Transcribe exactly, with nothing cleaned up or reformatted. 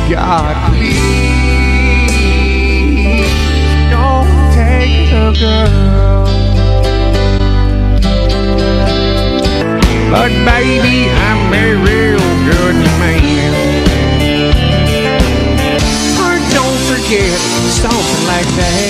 God, please don't take the girl. But baby, I'm a real good man. Or don't forget something like that.